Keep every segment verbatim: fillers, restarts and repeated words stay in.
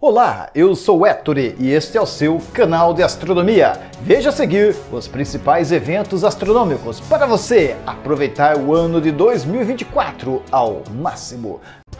Olá, eu sou Ettore e este é o seu canal de astronomia. Veja a seguir os principais eventos astronômicos para você aproveitar o ano de dois mil e vinte e quatro ao máximo.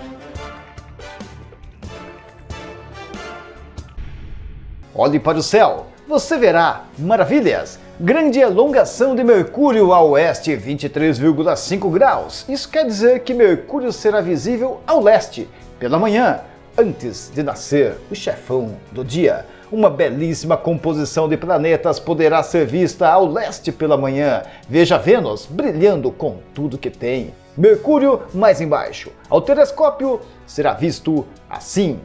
Olhe para o céu, você verá maravilhas. Grande elongação de Mercúrio a oeste, vinte e três vírgula cinco graus. Isso quer dizer que Mercúrio será visível ao leste pela manhã, antes de nascer o chefão do dia. Uma belíssima composição de planetas poderá ser vista ao leste pela manhã. Veja Vênus brilhando com tudo que tem. Mercúrio mais embaixo. Ao telescópio será visto assim.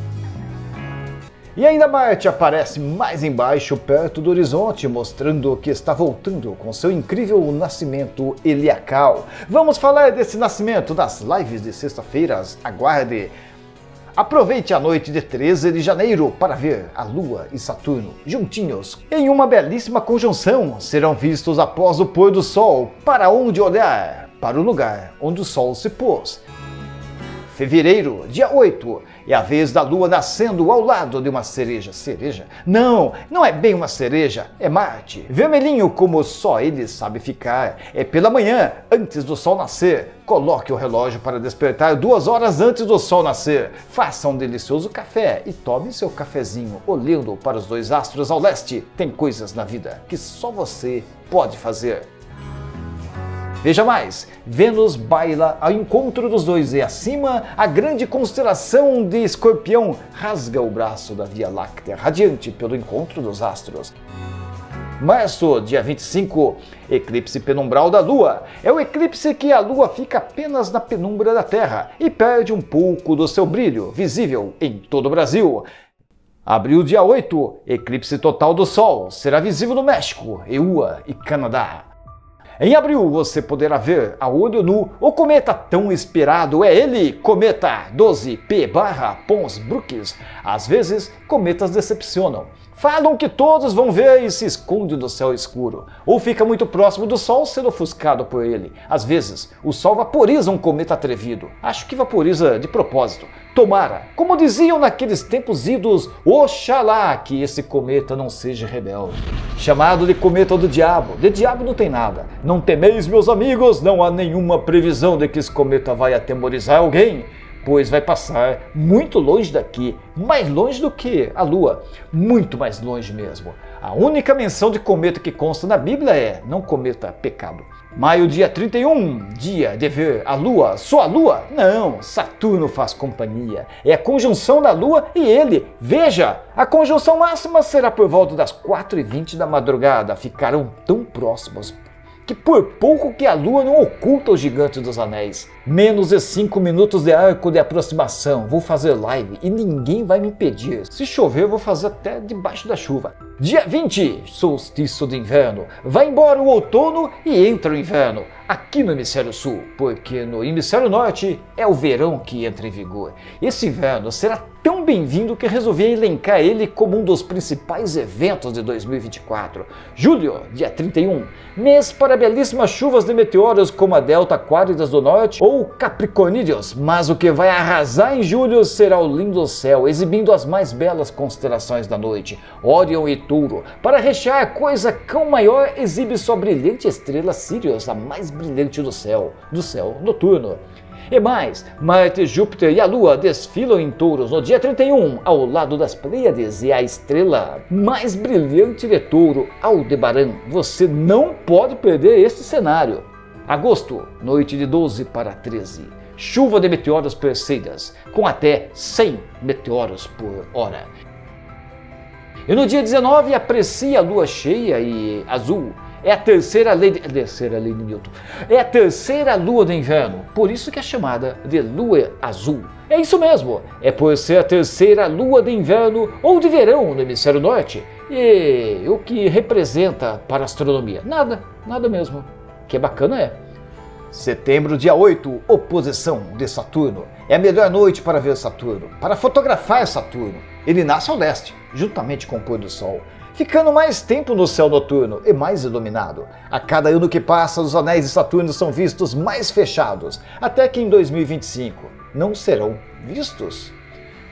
E ainda Marte aparece mais embaixo, perto do horizonte, mostrando que está voltando com seu incrível nascimento heliacal. Vamos falar desse nascimento nas lives de sexta-feiras. Aguarde! Aproveite a noite de treze de janeiro para ver a Lua e Saturno juntinhos em uma belíssima conjunção. Serão vistos após o pôr do Sol. Para onde olhar? Para o lugar onde o Sol se pôs. Fevereiro, dia oito, é a vez da Lua nascendo ao lado de uma cereja. Cereja? Não, não é bem uma cereja, é Marte. Vermelhinho como só ele sabe ficar. É pela manhã, antes do Sol nascer. Coloque o relógio para despertar duas horas antes do Sol nascer. Faça um delicioso café e tome seu cafezinho olhando para os dois astros ao leste. Tem coisas na vida que só você pode fazer. Veja mais, Vênus baila ao encontro dos dois e acima a grande constelação de Escorpião rasga o braço da Via Láctea, radiante pelo encontro dos astros. Março, dia vinte e cinco, eclipse penumbral da Lua. É o eclipse que a Lua fica apenas na penumbra da Terra e perde um pouco do seu brilho, visível em todo o Brasil. Abril, dia oito, eclipse total do Sol. Será visível no México, E U A e Canadá. Em abril você poderá ver a olho nu o cometa tão esperado, é ele, cometa doze P barra Pons-Brooks. Às vezes, cometas decepcionam. Falam que todos vão ver e se esconde no céu escuro, ou fica muito próximo do Sol sendo ofuscado por ele. Às vezes, o Sol vaporiza um cometa atrevido. Acho que vaporiza de propósito. Tomara, como diziam naqueles tempos idos, oxalá que esse cometa não seja rebelde. Chamado de cometa do diabo, de diabo não tem nada. Não temeis, meus amigos, não há nenhuma previsão de que esse cometa vai atemorizar alguém, pois vai passar muito longe daqui, mais longe do que a Lua, muito mais longe mesmo. A única menção de cometa que consta na Bíblia é: não cometa pecado. Maio, dia trinta e um, dia de ver a Lua. Só a Lua? Não, Saturno faz companhia. É a conjunção da Lua e ele. Veja, a conjunção máxima será por volta das quatro e vinte da madrugada. Ficarão tão próximos que por pouco que a Lua não oculta o gigante dos anéis. Menos de cinco minutos de arco de aproximação. Vou fazer live e ninguém vai me impedir. Se chover, vou fazer até debaixo da chuva. Dia vinte, solstício de inverno. Vai embora o outono e entra o inverno. Aqui no hemisfério sul, porque no hemisfério norte é o verão que entra em vigor. Esse inverno será tão bem-vindo que resolvi elencar ele como um dos principais eventos de dois mil e vinte e quatro. Julho, dia trinta e um, mês para belíssimas chuvas de meteoros como a Delta Aquáridas do Norte ou Capricornídeos, mas o que vai arrasar em julho será o lindo céu, exibindo as mais belas constelações da noite, Órion e Touro. Para rechear a coisa cão maior, exibe sua brilhante estrela Sirius, a mais brilhante do céu, do céu noturno. E mais, Marte, Júpiter e a Lua desfilam em Touros no dia trinta e um, ao lado das Pleiades, e a estrela mais brilhante de Touro, Aldebaran. Você não pode perder este cenário. Agosto, noite de doze para treze. Chuva de meteoros Perseidas, com até cem meteoros por hora. E no dia dezenove, aprecia a lua cheia e azul. É a terceira lei de, terceira lei de Newton. É a terceira lua do inverno, por isso que é chamada de lua azul. É isso mesmo, é por ser a terceira lua de inverno ou de verão no hemisfério norte. E o que representa para a astronomia? Nada, nada mesmo. O que é bacana é: setembro, dia oito, oposição de Saturno. É a melhor noite para ver Saturno, para fotografar Saturno. Ele nasce ao leste, juntamente com o pôr do Sol, ficando mais tempo no céu noturno e mais iluminado. A cada ano que passa, os anéis de Saturno são vistos mais fechados, até que em dois mil e vinte e cinco não serão vistos.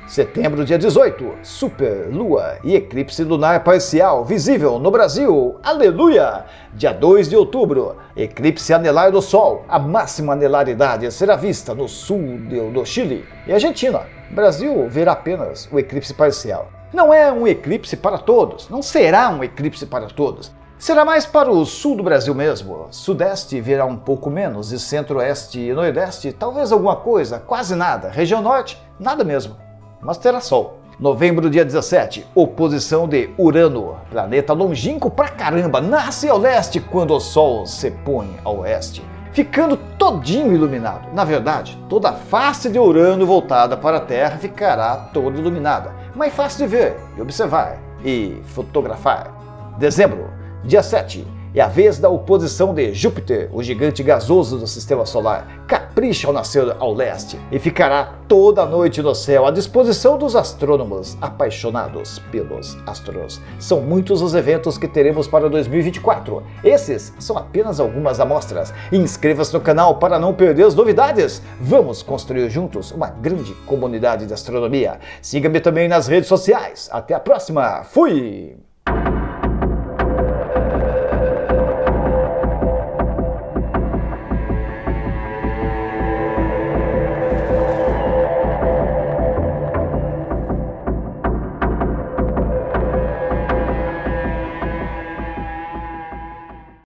Setembro, dia dezoito, super lua e eclipse lunar parcial visível no Brasil. Aleluia! Dia dois de outubro, eclipse anelar do Sol. A máxima anelaridade será vista no sul do Chile e Argentina. Brasil verá apenas o eclipse parcial. Não é um eclipse para todos, não será um eclipse para todos. Será mais para o sul do Brasil mesmo. Sudeste verá um pouco menos e centro-oeste e nordeste talvez alguma coisa, quase nada. Região norte, nada mesmo. Mas terá sol. Novembro, dia dezessete, oposição de Urano, planeta longínquo pra caramba, nasce ao leste quando o Sol se põe ao oeste, ficando todinho iluminado. Na verdade, toda a face de Urano voltada para a Terra ficará toda iluminada, mais fácil de ver e observar e fotografar. Dezembro, dia sete, é a vez da oposição de Júpiter, o gigante gasoso do sistema solar. Capricha ao nascer ao leste e ficará toda a noite no céu à disposição dos astrônomos apaixonados pelos astros. São muitos os eventos que teremos para dois mil e vinte e quatro. Esses são apenas algumas amostras. Inscreva-se no canal para não perder as novidades. Vamos construir juntos uma grande comunidade de astronomia. Siga-me também nas redes sociais. Até a próxima. Fui!